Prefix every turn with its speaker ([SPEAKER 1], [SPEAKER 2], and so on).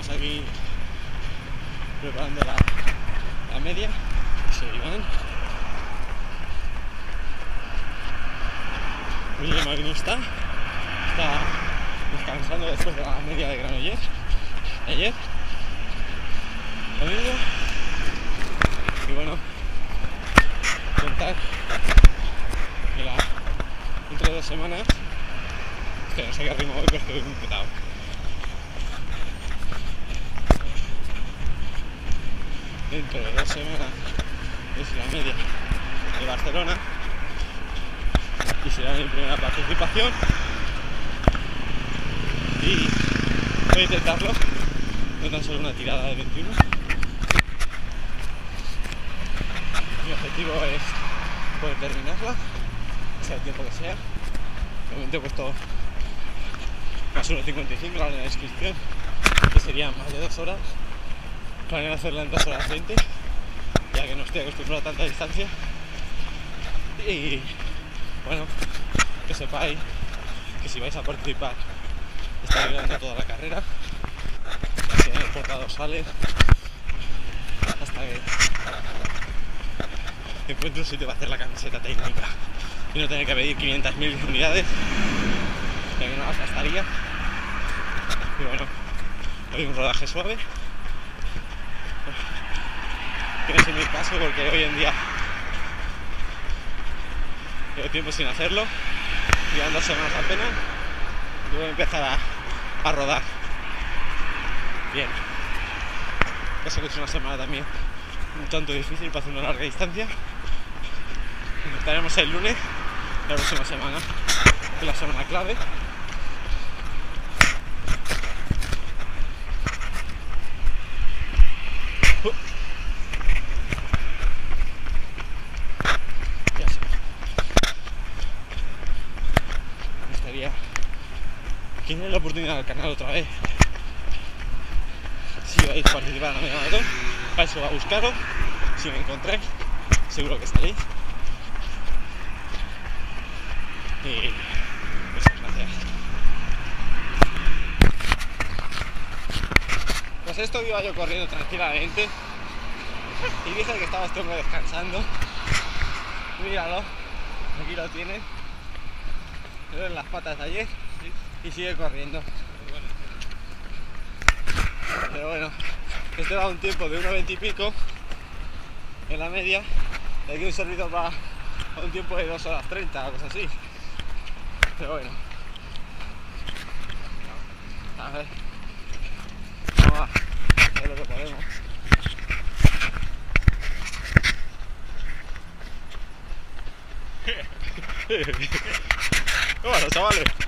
[SPEAKER 1] estamos aquí preparando la media y se iban. William aquí no está descansando después de la media de Granollers ayer domingo. Y bueno, contar que dentro de 2 semanas, que no sé qué ritmo voy, pero estoy muy petado. Dentro de 2 semanas es la media de Barcelona y será mi primera participación y voy a intentarlo, no tan solo una tirada de 21. Mi objetivo es poder terminarla, sea el tiempo que sea. De momento he puesto más 1.55 en la descripción, que serían más de 2 horas. Planeo hacerla en 2 horas 20, ya que no estoy acostumbrado a tanta distancia. Y bueno, que sepáis que si vais a participar estaré grabando toda la carrera, así en el portador sale hasta que encuentre un sitio para hacer la camiseta técnica y no tener que pedir 500.000 unidades, ya que no las gastaría. Y bueno, hoy un rodaje suave, que no es mi caso porque hoy en día llevo tiempo sin hacerlo, llevan 2 semanas apenas y voy a empezar a rodar bien. Ya sé que es una semana también un tanto difícil para hacer una larga distancia. Intentaremos el lunes la próxima semana, que es la semana clave. Ya sé. Me gustaría que den la oportunidad al canal otra vez. Si vais a participar en la media maratón, para eso va a buscaros. Si me encontráis, seguro que salís. Y muchas gracias. Pues esto iba yo corriendo tranquilamente y dije que estaba este hombre descansando. Míralo, aquí lo tiene. Le ven las patas de ayer y sigue corriendo. Pero bueno, este va a un tiempo de 1.20 y pico en la media, y aquí un servidor va a un tiempo de 2 horas 30 o cosas así. Pero bueno, a ver, vamos a hacer lo que podemos. Bueno, chavales.